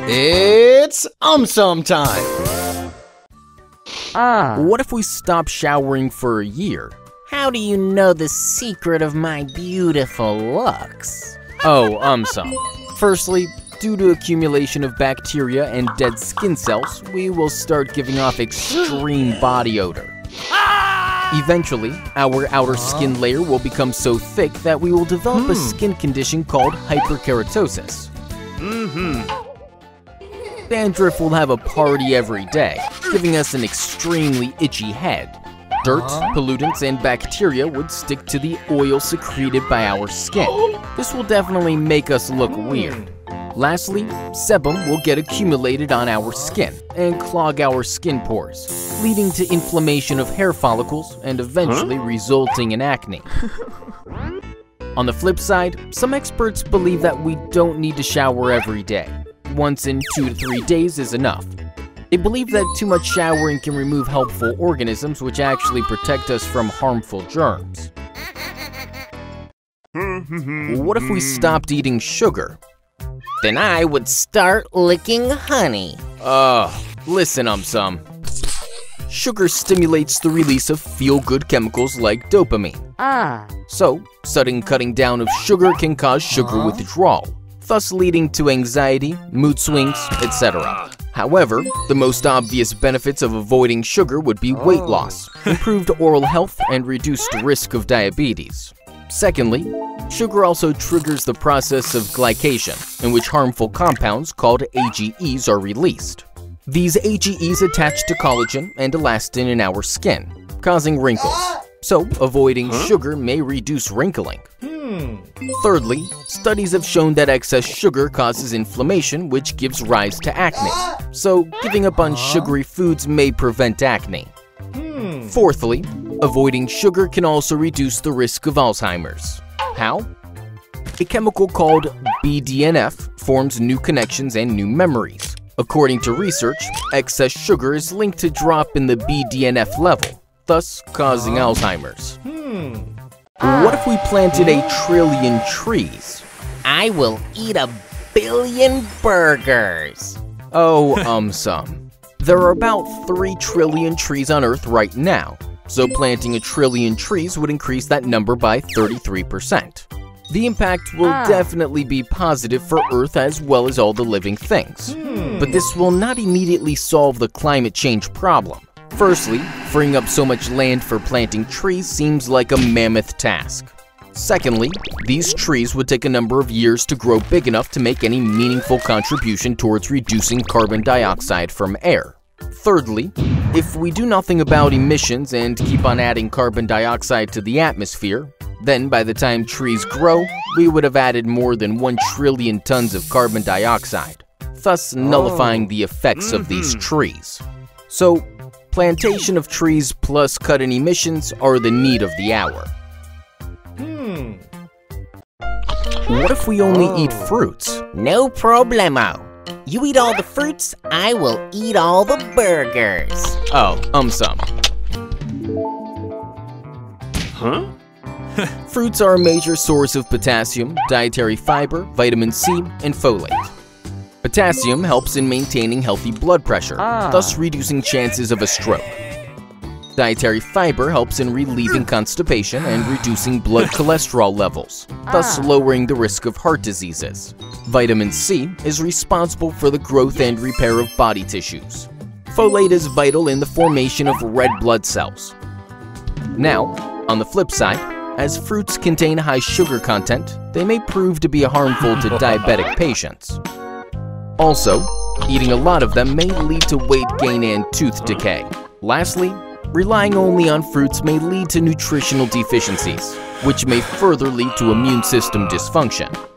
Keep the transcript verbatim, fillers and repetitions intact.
It's AumSum time! Ah. What if we stop showering for a year? How do you know the secret of my beautiful looks? Oh, AumSum. Firstly, due to accumulation of bacteria and dead skin cells, we will start giving off extreme body odor. Eventually, our outer skin layer will become so thick that we will develop hmm. a skin condition called hyperkeratosis. Mm-hmm. Dandruff will have a party every day, giving us an extremely itchy head. Dirt, pollutants, and bacteria would stick to the oil secreted by our skin. This will definitely make us look weird. Lastly, sebum will get accumulated on our skin and clog our skin pores, leading to inflammation of hair follicles and eventually huh? resulting in acne. On the flip side, some experts believe that we don't need to shower every day. Once in two to three days is enough. They believe that too much showering can remove helpful organisms which actually protect us from harmful germs. What if we stopped eating sugar? Then I would start licking honey. Ugh, listen, AumSum. Sugar stimulates the release of feel-good chemicals like dopamine. Ah. So, sudden cutting down of sugar can cause sugar uh-huh. withdrawal, thus leading to anxiety, mood swings, et cetera. However, the most obvious benefits of avoiding sugar would be weight loss, improved oral health, and reduced risk of diabetes. Secondly, sugar also triggers the process of glycation, in which harmful compounds called A G Es are released. These A G Es attach to collagen and elastin in our skin, causing wrinkles. So, avoiding huh? sugar may reduce wrinkling. Hmm. Thirdly, studies have shown that excess sugar causes inflammation, which gives rise to acne. So, giving up on sugary foods may prevent acne. Hmm. Fourthly, avoiding sugar can also reduce the risk of Alzheimer's. How? A chemical called B D N F forms new connections and new memories. According to research, excess sugar is linked to drop in the B D N F level, thus causing Alzheimer's. Hmm. What if we planted a trillion trees? I will eat a billion burgers. Oh, AumSum. There are about three trillion trees on Earth right now, so planting a trillion trees would increase that number by thirty-three percent. The impact will ah. definitely be positive for Earth as well as all the living things. Hmm. But this will not immediately solve the climate change problem. Firstly, freeing up so much land for planting trees seems like a mammoth task. Secondly, these trees would take a number of years to grow big enough to make any meaningful contribution towards reducing carbon dioxide from air. Thirdly, if we do nothing about emissions and keep on adding carbon dioxide to the atmosphere, then by the time trees grow, we would have added more than one trillion tons of carbon dioxide, thus nullifying the effects mm-hmm. of these trees. So, plantation of trees plus cut in emissions are the need of the hour. Hmm. What if we only oh. eat fruits? No problemo. You eat all the fruits, I will eat all the burgers. Oh, AumSum. Huh? Fruits are a major source of potassium, dietary fiber, vitamin C, and folate. Potassium helps in maintaining healthy blood pressure, ah. thus reducing chances of a stroke. Dietary fiber helps in relieving constipation and reducing blood cholesterol levels, thus ah. lowering the risk of heart diseases. Vitamin C is responsible for the growth and repair of body tissues. Folate is vital in the formation of red blood cells. Now, on the flip side, as fruits contain high sugar content, they may prove to be harmful to diabetic patients. Also, eating a lot of them may lead to weight gain and tooth decay. Lastly, relying only on fruits may lead to nutritional deficiencies, which may further lead to immune system dysfunction.